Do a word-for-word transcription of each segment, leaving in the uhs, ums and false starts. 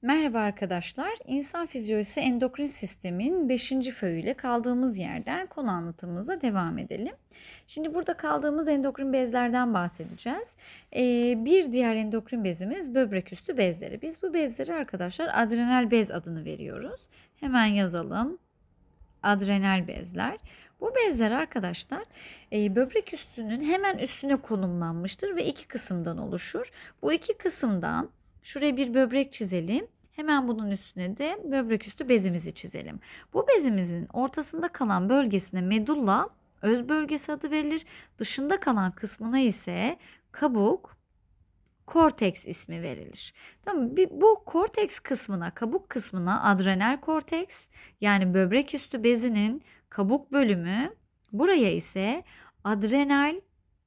Merhaba arkadaşlar. İnsan fizyolojisi endokrin sistemin beşinci föyüyle kaldığımız yerden konu anlatımımıza devam edelim. Şimdi burada kaldığımız endokrin bezlerden bahsedeceğiz. Ee, bir diğer endokrin bezimiz böbrek üstü bezleri. Biz bu bezleri arkadaşlar adrenal bez adını veriyoruz. Hemen yazalım. Adrenal bezler. Bu bezler arkadaşlar e, böbrek üstünün hemen üstüne konumlanmıştır ve iki kısımdan oluşur. Bu iki kısımdan şuraya bir böbrek çizelim. Hemen bunun üstüne de böbrek üstü bezimizi çizelim. Bu bezimizin ortasında kalan bölgesine medulla öz bölgesi adı verilir. Dışında kalan kısmına ise kabuk, korteks ismi verilir. Tamam, bu korteks kısmına, kabuk kısmına adrenal korteks yani böbrek üstü bezinin kabuk bölümü, buraya ise adrenal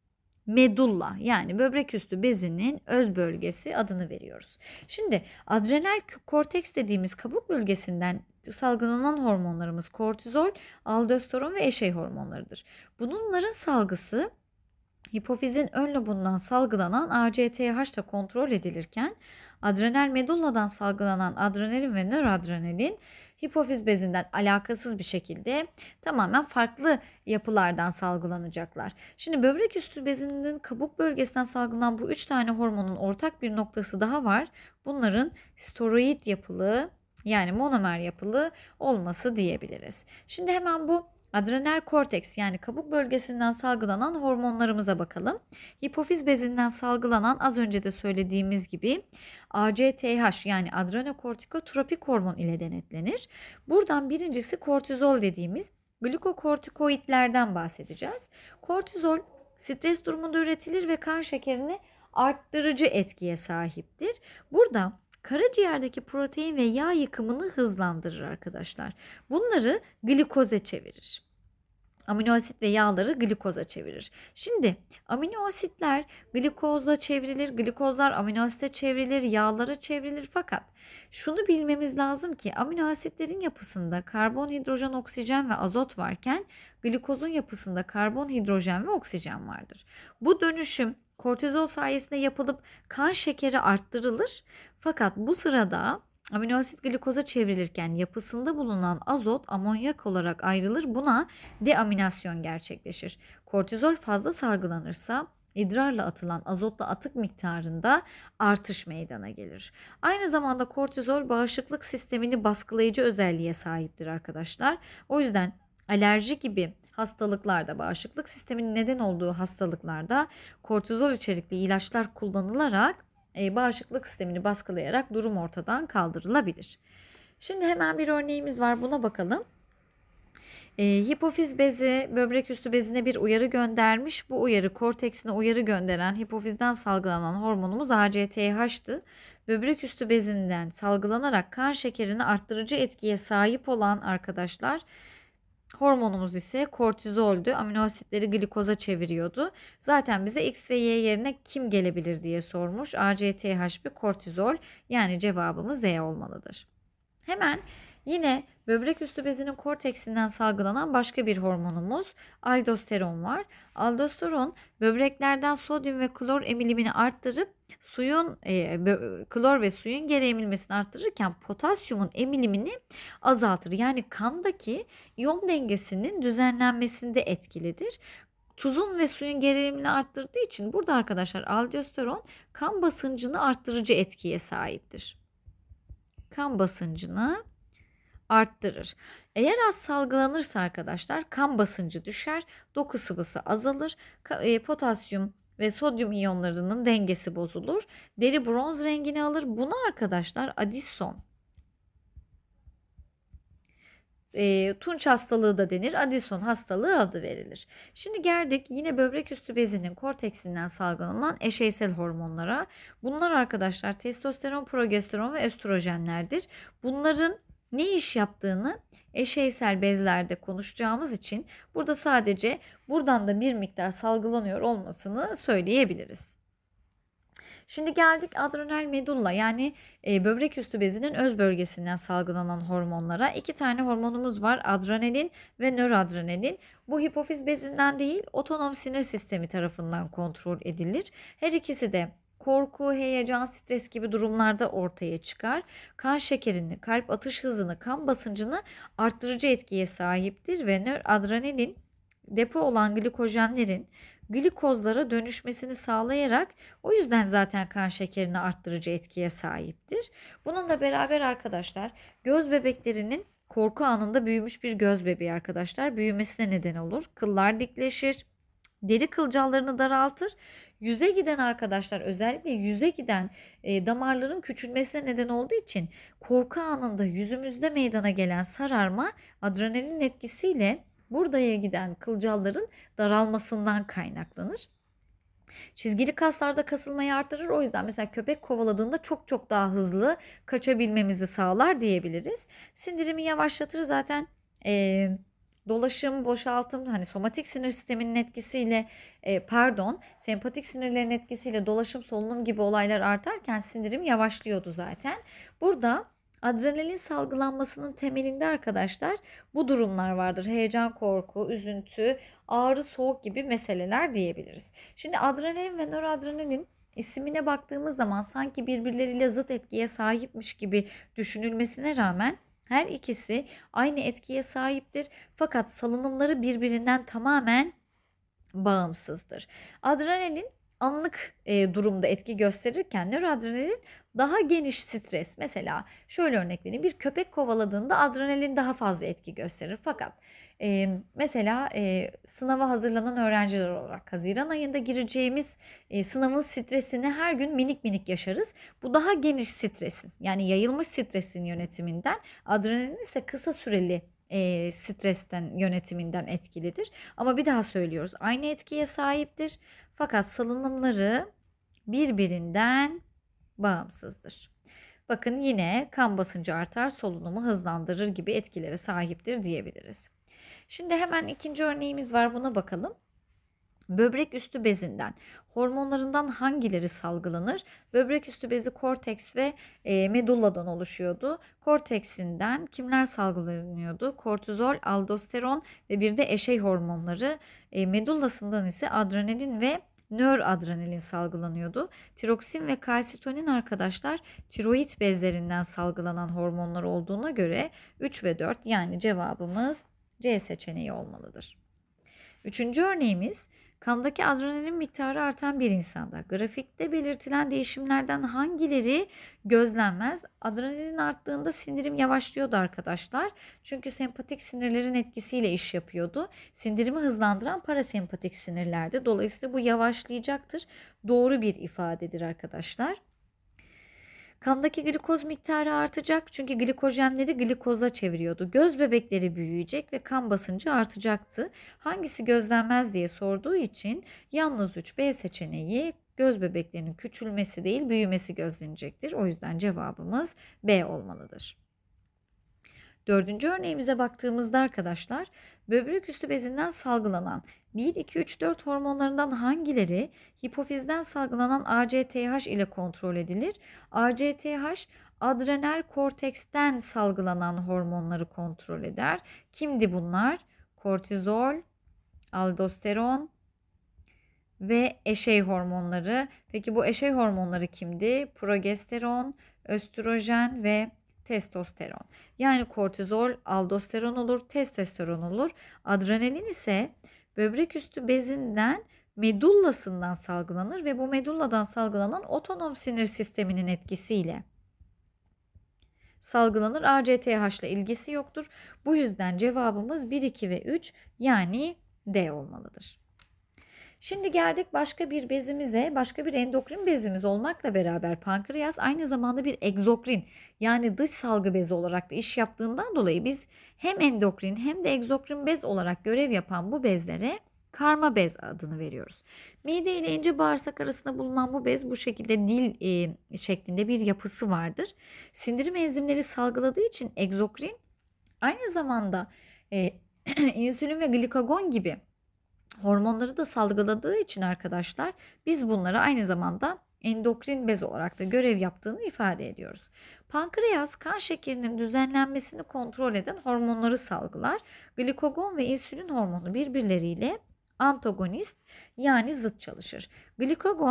medulla yani böbrek üstü bezinin öz bölgesi adını veriyoruz. Şimdi adrenal korteks dediğimiz kabuk bölgesinden salgılanan hormonlarımız kortizol, aldosteron ve eşey hormonlarıdır. Bunların salgısı hipofizin ön lobundan salgılanan A C T H ile kontrol edilirken adrenal medulladan salgılanan adrenalin ve nöroadrenalin hipofiz bezinden alakasız bir şekilde tamamen farklı yapılardan salgılanacaklar. Şimdi böbrek üstü bezinin kabuk bölgesinden salgılanan bu üç tane hormonun ortak bir noktası daha var. Bunların steroid yapılı yani monomer yapılı olması diyebiliriz. Şimdi hemen bu adrenal korteks yani kabuk bölgesinden salgılanan hormonlarımıza bakalım. Hipofiz bezinden salgılanan az önce de söylediğimiz gibi A C T H yani adrenokortikotropik hormon ile denetlenir. Buradan birincisi kortizol dediğimiz glukokortikoidlerden bahsedeceğiz. Kortizol stres durumunda üretilir ve kan şekerini arttırıcı etkiye sahiptir. Burada karaciğerdeki protein ve yağ yıkımını hızlandırır arkadaşlar. Bunları glikoze çevirir. Amino asit ve yağları glikoza çevirir. Şimdi amino asitler glikoza çevrilir, glikozlar amino asite çevrilir, yağlara çevrilir fakat şunu bilmemiz lazım ki amino asitlerin yapısında karbon, hidrojen, oksijen ve azot varken glikozun yapısında karbon, hidrojen ve oksijen vardır. Bu dönüşüm kortizol sayesinde yapılıp kan şekeri arttırılır. Fakat bu sırada amino asit glikoza çevrilirken yapısında bulunan azot amonyak olarak ayrılır. Buna deaminasyon gerçekleşir. Kortizol fazla salgılanırsa idrarla atılan azotlu atık miktarında artış meydana gelir. Aynı zamanda kortizol bağışıklık sistemini baskılayıcı özelliğe sahiptir arkadaşlar. O yüzden alerji gibi hastalıklarda, bağışıklık sisteminin neden olduğu hastalıklarda kortizol içerikli ilaçlar kullanılarak e, bağışıklık sistemini baskılayarak durum ortadan kaldırılabilir. Şimdi hemen bir örneğimiz var, buna bakalım. E, hipofiz bezi böbrek üstü bezine bir uyarı göndermiş. Bu uyarı korteksine uyarı gönderen hipofizden salgılanan hormonumuz A C T H'tı. Böbrek üstü bezinden salgılanarak kan şekerini arttırıcı etkiye sahip olan arkadaşlar hormonumuz ise kortizoldü. Amino asitleri glikoza çeviriyordu. Zaten bize X ve Y yerine kim gelebilir diye sormuş. A C T H ve kortizol, yani cevabımız Z olmalıdır. Hemen yine böbrek üstü bezinin korteksinden salgılanan başka bir hormonumuz aldosteron var. Aldosteron böbreklerden sodyum ve klor emilimini arttırıp suyun e, klor ve suyun geri emilmesini arttırırken potasyumun emilimini azaltır. Yani kandaki iyon dengesinin düzenlenmesinde etkilidir. Tuzun ve suyun geri emilini arttırdığı için burada arkadaşlar aldosteron kan basıncını arttırıcı etkiye sahiptir. Kan basıncını arttırır. Eğer az salgılanırsa arkadaşlar kan basıncı düşer, doku sıvısı azalır, potasyum ve sodyum iyonlarının dengesi bozulur, deri bronz rengini alır. Buna arkadaşlar Addison, e, tunç hastalığı da denir. Addison hastalığı adı verilir. Şimdi geldik yine böbrek üstü bezinin korteksinden salgılanan eşeysel hormonlara. Bunlar arkadaşlar testosteron, progesteron ve östrojenlerdir. Bunların ne iş yaptığını eşeysel bezlerde konuşacağımız için burada sadece buradan da bir miktar salgılanıyor olmasını söyleyebiliriz. Şimdi geldik adrenal medulla yani e, böbrek üstü bezinin öz bölgesinden salgılanan hormonlara. İki tane hormonumuz var, adrenalin ve nöroadrenalin. Bu hipofiz bezinden değil, otonom sinir sistemi tarafından kontrol edilir. Her ikisi de korku, heyecan, stres gibi durumlarda ortaya çıkar. Kan şekerini, kalp atış hızını, kan basıncını arttırıcı etkiye sahiptir ve nöradrenalin depo olan glikojenlerin glikozlara dönüşmesini sağlayarak o yüzden zaten kan şekerini arttırıcı etkiye sahiptir. Bununla beraber arkadaşlar göz bebeklerinin korku anında büyümüş bir göz bebeği arkadaşlar büyümesine neden olur. Kıllar dikleşir, deri kılcallarını daraltır. Yüze giden arkadaşlar özellikle yüze giden e, damarların küçülmesine neden olduğu için korku anında yüzümüzde meydana gelen sararma adrenalin etkisiyle buradaya giden kılcalların daralmasından kaynaklanır. Çizgili kaslarda kasılmayı artırır. O yüzden mesela köpek kovaladığında çok çok daha hızlı kaçabilmemizi sağlar diyebiliriz. Sindirimi yavaşlatır zaten. E, dolaşım, boşaltım, hani somatik sinir sisteminin etkisiyle e, pardon, sempatik sinirlerin etkisiyle dolaşım, solunum gibi olaylar artarken sindirim yavaşlıyordu zaten. Burada adrenalin salgılanmasının temelinde arkadaşlar bu durumlar vardır. Heyecan, korku, üzüntü, ağrı, soğuk gibi meseleler diyebiliriz. Şimdi adrenalin ve noradrenalin ismine baktığımız zaman sanki birbirleriyle zıt etkiye sahipmiş gibi düşünülmesine rağmen her ikisi aynı etkiye sahiptir. Fakat salınımları birbirinden tamamen bağımsızdır. Adrenalin anlık e, durumda etki gösterirken nöradrenalin daha geniş stres. Mesela şöyle örnek vereyim. Bir köpek kovaladığında adrenalin daha fazla etki gösterir. Fakat e, mesela e, sınava hazırlanan öğrenciler olarak Haziran ayında gireceğimiz e, sınavın stresini her gün minik minik yaşarız. Bu daha geniş stresin, yani yayılmış stresin yönetiminden, adrenalin ise kısa süreli e, stresten yönetiminden etkilidir. Ama bir daha söylüyoruz, aynı etkiye sahiptir. Fakat salınımları birbirinden bağımsızdır. Bakın yine kan basıncı artar, solunumu hızlandırır gibi etkilere sahiptir diyebiliriz. Şimdi hemen ikinci örneğimiz var, buna bakalım. Böbrek üstü bezinden hormonlarından hangileri salgılanır? Böbrek üstü bezi korteks ve e, medulladan oluşuyordu. Korteksinden kimler salgılanıyordu? Kortizol, aldosteron ve bir de eşey hormonları. E, medullasından ise adrenalin ve nöradrenalin salgılanıyordu. Tiroksin ve kalsitonin arkadaşlar tiroid bezlerinden salgılanan hormonlar olduğuna göre üç ve dört, yani cevabımız C seçeneği olmalıdır. Üçüncü örneğimiz, kandaki adrenalin miktarı artan bir insanda grafikte belirtilen değişimlerden hangileri gözlenmez? Adrenalin arttığında sindirim yavaşlıyordu arkadaşlar. Çünkü sempatik sinirlerin etkisiyle iş yapıyordu. Sindirimi hızlandıran parasempatik sinirlerdi. Dolayısıyla bu yavaşlayacaktır. Doğru bir ifadedir arkadaşlar. Kandaki glikoz miktarı artacak çünkü glikojenleri glikoza çeviriyordu. Göz bebekleri büyüyecek ve kan basıncı artacaktı. Hangisi gözlenmez diye sorduğu için yalnız üç B seçeneği, göz bebeklerinin küçülmesi değil büyümesi gözlenecektir. O yüzden cevabımız B olmalıdır. Dördüncü örneğimize baktığımızda arkadaşlar, böbrek üstü bezinden salgılanan bir, iki, üç, dört hormonlarından hangileri hipofizden salgılanan A C T H ile kontrol edilir? A C T H adrenal korteksten salgılanan hormonları kontrol eder. Kimdi bunlar? Kortizol, aldosteron ve eşey hormonları. Peki bu eşey hormonları kimdi? Progesteron, östrojen ve testosteron. Yani kortizol aldosteron olur, testosteron olur. Adrenalin ise böbrek üstü bezinden medullasından salgılanır ve bu medulladan salgılanan otonom sinir sisteminin etkisiyle salgılanır. A C T H ile ilgisi yoktur. Bu yüzden cevabımız bir, iki ve üç, yani D olmalıdır. Şimdi geldik başka bir bezimize, başka bir endokrin bezimiz olmakla beraber pankreas aynı zamanda bir egzokrin, yani dış salgı bezi olarak da iş yaptığından dolayı biz hem endokrin hem de egzokrin bez olarak görev yapan bu bezlere karma bez adını veriyoruz. Mide ile ince bağırsak arasında bulunan bu bez bu şekilde dil e, şeklinde bir yapısı vardır. Sindirim enzimleri salgıladığı için egzokrin aynı zamanda e, insülin ve glikagon gibi hormonları da salgıladığı için arkadaşlar biz bunları aynı zamanda endokrin bez olarak da görev yaptığını ifade ediyoruz. Pankreas kan şekerinin düzenlenmesini kontrol eden hormonları salgılar. Glikagon ve insülin hormonu birbirleriyle antagonist, yani zıt çalışır. Glikagon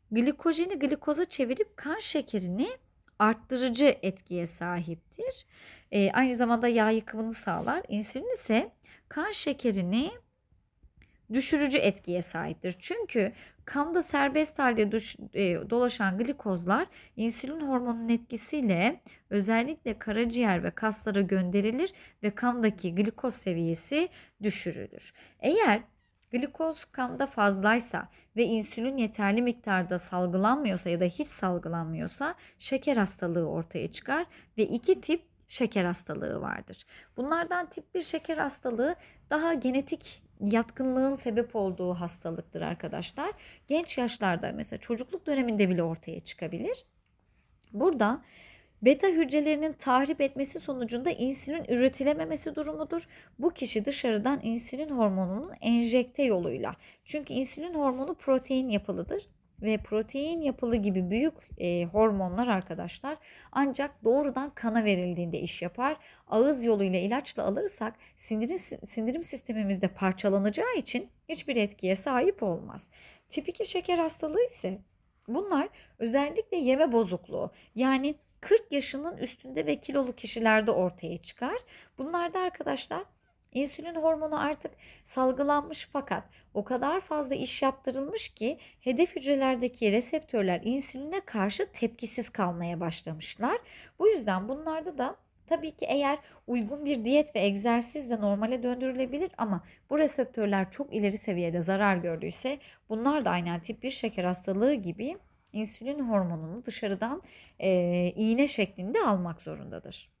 glikojeni glikoza çevirip kan şekerini arttırıcı etkiye sahiptir. E, aynı zamanda yağ yıkımını sağlar. İnsülin ise kan şekerini düşürücü etkiye sahiptir. Çünkü kanda serbest halde düş, e, dolaşan glikozlar insülin hormonunun etkisiyle özellikle karaciğer ve kaslara gönderilir ve kandaki glikoz seviyesi düşürülür. Eğer glikoz kanda fazlaysa ve insülin yeterli miktarda salgılanmıyorsa ya da hiç salgılanmıyorsa şeker hastalığı ortaya çıkar ve iki tip şeker hastalığı vardır. Bunlardan tip bir şeker hastalığı daha genetik yatkınlığın sebep olduğu hastalıktır arkadaşlar. Genç yaşlarda mesela çocukluk döneminde bile ortaya çıkabilir. Burada beta hücrelerinin tahrip etmesi sonucunda insülin üretilememesi durumudur. Bu kişi dışarıdan insülin hormonunun enjekte yoluyla. Çünkü insülin hormonu protein yapılıdır. Ve protein yapılı gibi büyük e, hormonlar arkadaşlar ancak doğrudan kana verildiğinde iş yapar. Ağız yoluyla ilaçla alırsak sindirim, sindirim sistemimizde parçalanacağı için hiçbir etkiye sahip olmaz. Tip iki şeker hastalığı ise bunlar özellikle yeme bozukluğu, yani kırk yaşının üstünde ve kilolu kişilerde ortaya çıkar. Bunlarda arkadaşlar insülin hormonu artık salgılanmış fakat o kadar fazla iş yaptırılmış ki hedef hücrelerdeki reseptörler insüline karşı tepkisiz kalmaya başlamışlar. Bu yüzden bunlarda da tabii ki eğer uygun bir diyet ve egzersizle normale döndürülebilir ama bu reseptörler çok ileri seviyede zarar gördüyse bunlar da aynen tip bir şeker hastalığı gibi insülin hormonunu dışarıdan e, iğne şeklinde almak zorundadır.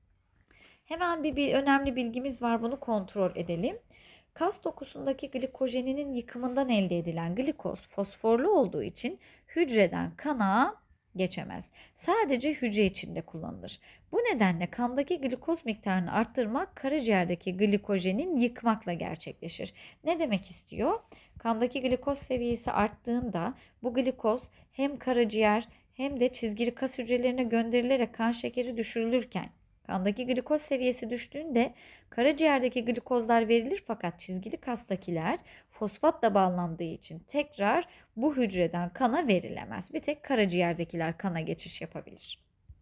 Hemen bir, bir önemli bilgimiz var, bunu kontrol edelim. Kas dokusundaki glikojeninin yıkımından elde edilen glikoz fosforlu olduğu için hücreden kana geçemez. Sadece hücre içinde kullanılır. Bu nedenle kandaki glikoz miktarını arttırmak karaciğerdeki glikojenin yıkmakla gerçekleşir. Ne demek istiyor? Kandaki glikoz seviyesi arttığında bu glikoz hem karaciğer hem de çizgili kas hücrelerine gönderilerek kan şekeri düşürülürken kandaki glikoz seviyesi düştüğünde karaciğerdeki glikozlar verilir fakat çizgili kastakiler fosfatla bağlandığı için tekrar bu hücreden kana verilemez. Bir tek karaciğerdekiler kana geçiş yapabilir.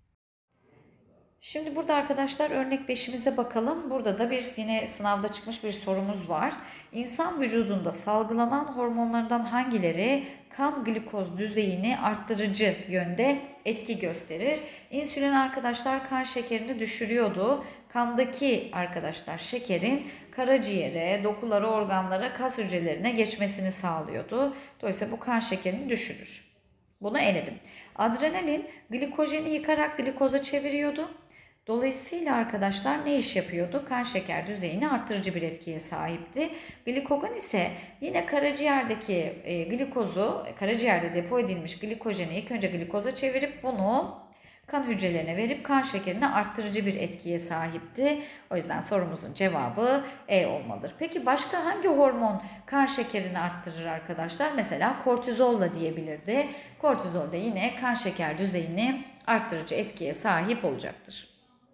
Şimdi burada arkadaşlar örnek beşimize bakalım. Burada da bir yine sınavda çıkmış bir sorumuz var. İnsan vücudunda salgılanan hormonlardan hangileri kan glikoz düzeyini arttırıcı yönde etki gösterir? İnsülin arkadaşlar kan şekerini düşürüyordu. Kandaki arkadaşlar şekerin karaciğere, dokulara, organlara, kas hücrelerine geçmesini sağlıyordu. Dolayısıyla bu kan şekerini düşürür. Bunu eledim. Adrenalin glikojeni yıkarak glikoza çeviriyordu. Dolayısıyla arkadaşlar ne iş yapıyordu? Kan şeker düzeyini arttırıcı bir etkiye sahipti. Glikogen ise yine karaciğerdeki e, glikozu, karaciğerde depo edilmiş glikojeni ilk önce glikoza çevirip bunu kan hücrelerine verip kan şekerini arttırıcı bir etkiye sahipti. O yüzden sorumuzun cevabı E olmalıdır. Peki başka hangi hormon kan şekerini arttırır arkadaşlar? Mesela kortizol da diyebilirdi. Kortizol da yine kan şeker düzeyini arttırıcı etkiye sahip olacaktır.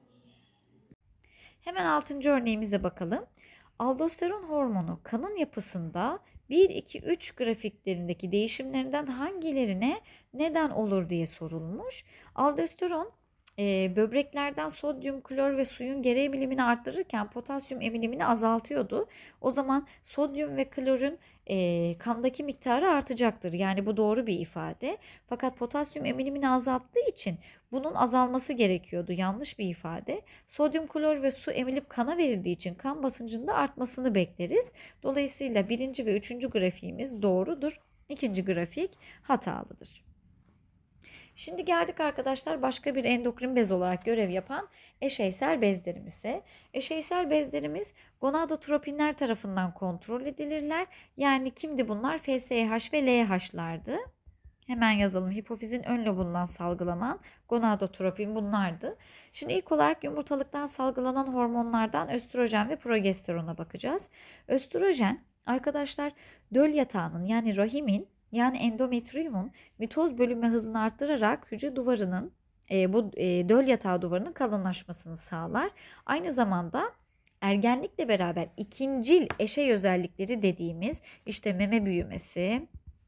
Hemen altıncı örneğimize bakalım. Aldosteron hormonu kanın yapısında bir, iki, üç grafiklerindeki değişimlerinden hangilerine neden olur diye sorulmuş. Aldosteron e, böbreklerden sodyum, klor ve suyun gereği emilimini arttırırken potasyum emilimini azaltıyordu. O zaman sodyum ve klorun e, kandaki miktarı artacaktır. Yani bu doğru bir ifade. Fakat potasyum emilimini azalttığı için bunun azalması gerekiyordu. Yanlış bir ifade. Sodyum, klor ve su emilip kana verildiği için kan basıncında artmasını bekleriz. Dolayısıyla birinci ve üçüncü grafiğimiz doğrudur. İkinci grafik hatalıdır. Şimdi geldik arkadaşlar başka bir endokrin bez olarak görev yapan eşeysel bezlerimize. Eşeysel bezlerimiz gonadotropinler tarafından kontrol edilirler. Yani kimdi bunlar? F S H ve L H'lardı. Hemen yazalım. Hipofizin ön lobundan salgılanan gonadotropin bunlardı. Şimdi ilk olarak yumurtalıktan salgılanan hormonlardan östrojen ve progesterona bakacağız. Östrojen arkadaşlar döl yatağının yani rahimin yani endometriyumun mitoz bölünme hızını arttırarak hücre duvarının e, bu e, döl yatağı duvarının kalınlaşmasını sağlar. Aynı zamanda ergenlikle beraber ikincil eşey özellikleri dediğimiz işte meme büyümesi,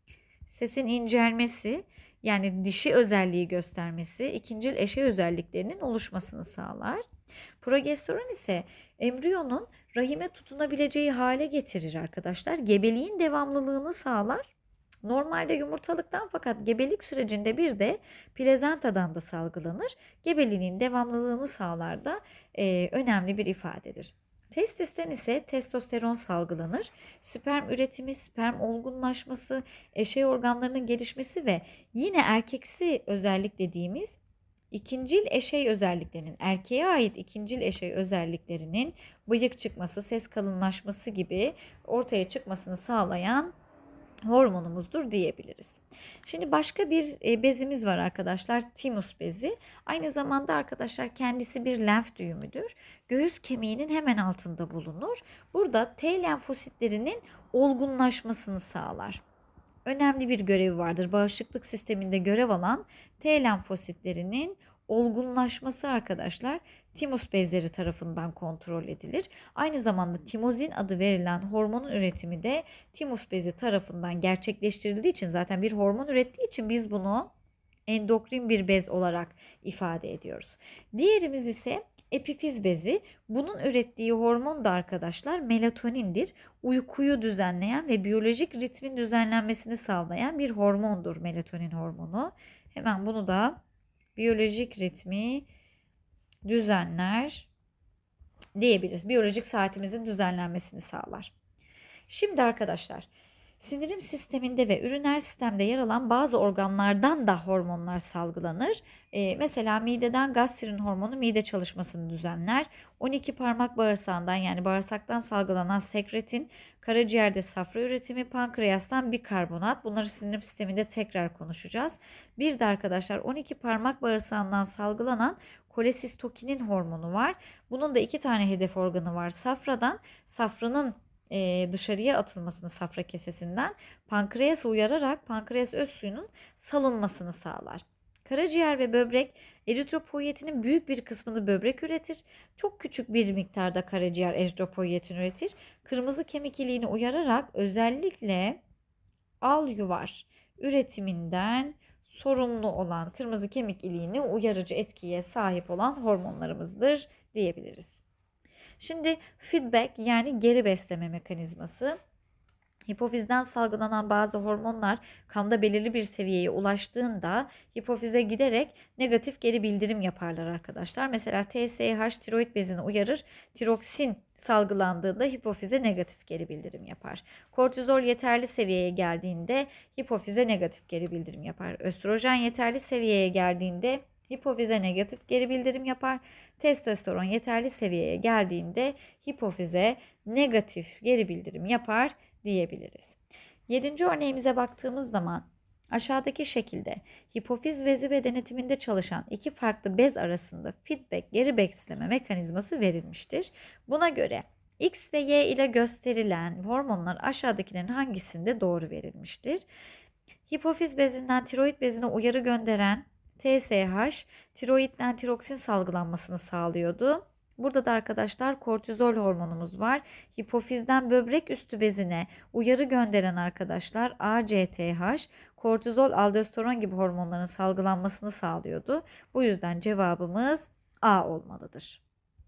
sesin incelmesi yani dişi özelliği göstermesi, ikincil eşey özelliklerinin oluşmasını sağlar. Progesteron ise embriyonun rahime tutunabileceği hale getirir arkadaşlar. Gebeliğin devamlılığını sağlar. Normalde yumurtalıktan fakat gebelik sürecinde bir de plazentadan da salgılanır. Gebeliğin devamlılığını sağlar da e, önemli bir ifadedir. Testisten ise testosteron salgılanır. Sperm üretimi, sperm olgunlaşması, eşey organlarının gelişmesi ve yine erkeksi özellik dediğimiz ikincil eşey özelliklerinin, erkeğe ait ikincil eşey özelliklerinin bıyık çıkması, ses kalınlaşması gibi ortaya çıkmasını sağlayan hormonumuzdur diyebiliriz. Şimdi başka bir bezimiz var arkadaşlar, timus bezi. Aynı zamanda arkadaşlar kendisi bir lenf düğümüdür. Göğüs kemiğinin hemen altında bulunur. Burada T lenfositlerinin olgunlaşmasını sağlar. Önemli bir görevi vardır. Bağışıklık sisteminde görev alan T lenfositlerinin olgunlaşması arkadaşlar timus bezleri tarafından kontrol edilir. Aynı zamanda timozin adı verilen hormonun üretimi de timus bezi tarafından gerçekleştirildiği için, zaten bir hormon ürettiği için biz bunu endokrin bir bez olarak ifade ediyoruz. Diğerimiz ise epifiz bezi. Bunun ürettiği hormon da arkadaşlar melatonindir. Uykuyu düzenleyen ve biyolojik ritmin düzenlenmesini sağlayan bir hormondur melatonin hormonu. Hemen bunu da biyolojik ritmi düzenler diyebiliriz. Biyolojik saatimizin düzenlenmesini sağlar. Şimdi arkadaşlar, sindirim sisteminde ve üriner sistemde yer alan bazı organlardan da hormonlar salgılanır. Ee, mesela mideden gastrin hormonu mide çalışmasını düzenler. on iki parmak bağırsağından yani bağırsaktan salgılanan sekretin, karaciğerde safra üretimi, pankreastan bikarbonat. Bunları sindirim sisteminde tekrar konuşacağız. Bir de arkadaşlar on iki parmak bağırsağından salgılanan kolesistokinin hormonu var. Bunun da iki tane hedef organı var. Safradan, safranın e, dışarıya atılmasını safra kesesinden pankreas uyararak pankreas öz suyunun salınmasını sağlar. Karaciğer ve böbrek eritropoyetinin büyük bir kısmını böbrek üretir. Çok küçük bir miktarda karaciğer eritropoyetin üretir. Kırmızı kemik iliğini uyararak özellikle al yuvar üretiminden sorumlu olan kırmızı kemik iliğini uyarıcı etkiye sahip olan hormonlarımızdır diyebiliriz. Şimdi feedback yani geri besleme mekanizması. Hipofizden salgılanan bazı hormonlar kanda belirli bir seviyeye ulaştığında hipofize giderek negatif geri bildirim yaparlar arkadaşlar. Mesela T S H tiroid bezini uyarır. Tiroksin salgılandığında hipofize negatif geri bildirim yapar. Kortizol yeterli seviyeye geldiğinde hipofize negatif geri bildirim yapar. Östrojen yeterli seviyeye geldiğinde hipofize negatif geri bildirim yapar. Testosteron yeterli seviyeye geldiğinde hipofize negatif geri bildirim yapar diyebiliriz. Yedinci örneğimize baktığımız zaman aşağıdaki şekilde hipofiz bezi ve denetiminde çalışan iki farklı bez arasında feedback geri besleme mekanizması verilmiştir. Buna göre X ve Y ile gösterilen hormonlar aşağıdakilerin hangisinde doğru verilmiştir? Hipofiz bezinden tiroid bezine uyarı gönderen T S H tiroidden tiroksin salgılanmasını sağlıyordu. Burada da arkadaşlar kortizol hormonumuz var. Hipofizden böbrek üstü bezine uyarı gönderen arkadaşlar A C T H kortizol, aldosteron gibi hormonların salgılanmasını sağlıyordu. Bu yüzden cevabımız A olmalıdır.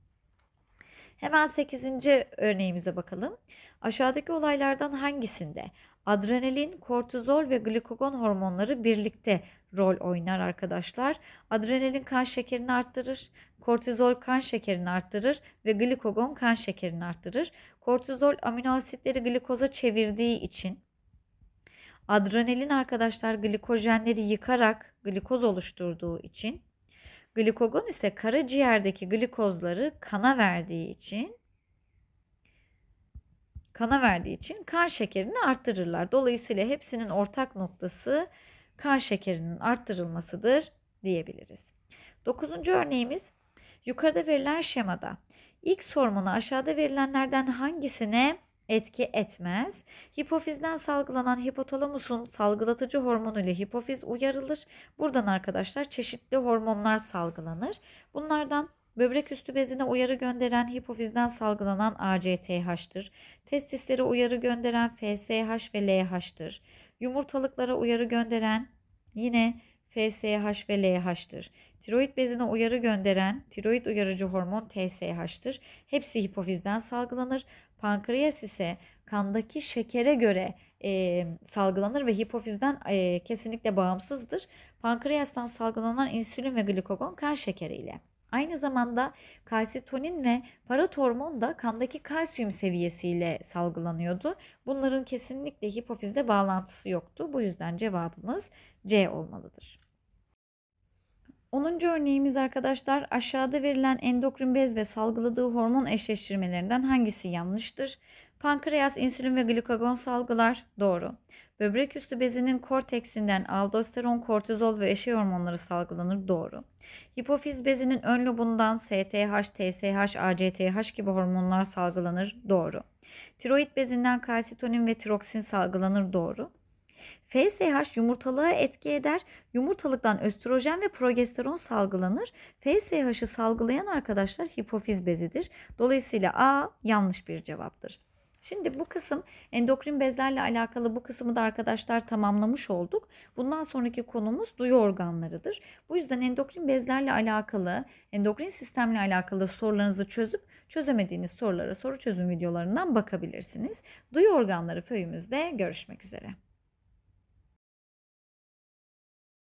Hemen sekizinci örneğimize bakalım. Aşağıdaki olaylardan hangisinde adrenalin, kortizol ve glikagon hormonları birlikte rol oynar arkadaşlar? Adrenalin kan şekerini arttırır, kortizol kan şekerini arttırır ve glikagon kan şekerini arttırır. Kortizol amino asitleri glikoza çevirdiği için adrenalin arkadaşlar glikojenleri yıkarak glikoz oluşturduğu için, glikagon ise karaciğerdeki glikozları kana verdiği için kana verdiği için kan şekerini arttırırlar. Dolayısıyla hepsinin ortak noktası kan şekerinin arttırılmasıdır diyebiliriz. Dokuzuncu örneğimiz yukarıda verilen şemada X hormonu aşağıda verilenlerden hangisine etki etmez? Hipofizden salgılanan hipotalamusun salgılatıcı hormonu ile hipofiz uyarılır. Buradan arkadaşlar çeşitli hormonlar salgılanır. Bunlardan böbrek üstü bezine uyarı gönderen hipofizden salgılanan A C T H'tır. Testislere uyarı gönderen F S H ve L H'tır. Yumurtalıklara uyarı gönderen yine F S H ve L H'tır. Tiroid bezine uyarı gönderen tiroid uyarıcı hormon T S H'tır. Hepsi hipofizden salgılanır. Pankreas ise kandaki şekere göre e, salgılanır ve hipofizden e, kesinlikle bağımsızdır. Pankreastan salgılanan insülin ve glikagon kan şekeri ile. Aynı zamanda kalsitonin ve paratormon da kandaki kalsiyum seviyesiyle salgılanıyordu. Bunların kesinlikle hipofizle bağlantısı yoktu. Bu yüzden cevabımız C olmalıdır. onuncu örneğimiz arkadaşlar, aşağıda verilen endokrin bez ve salgıladığı hormon eşleştirmelerinden hangisi yanlıştır? Pankreas insülin ve glikagon salgılar. Doğru. Böbrek üstü bezinin korteksinden aldosteron, kortizol ve eşey hormonları salgılanır. Doğru. Hipofiz bezinin ön lobundan S T H, T S H, A C T H gibi hormonlar salgılanır. Doğru. Tiroid bezinden kalsitonin ve tiroksin salgılanır. Doğru. F S H yumurtalığa etki eder. Yumurtalıktan östrojen ve progesteron salgılanır. F S H'ı salgılayan arkadaşlar hipofiz bezidir. Dolayısıyla A yanlış bir cevaptır. Şimdi bu kısım endokrin bezlerle alakalı, bu kısmı da arkadaşlar tamamlamış olduk. Bundan sonraki konumuz duyu organlarıdır. Bu yüzden endokrin bezlerle alakalı, endokrin sistemle alakalı sorularınızı çözüp çözemediğiniz sorulara soru çözüm videolarından bakabilirsiniz. Duyu organları föyümüzde görüşmek üzere.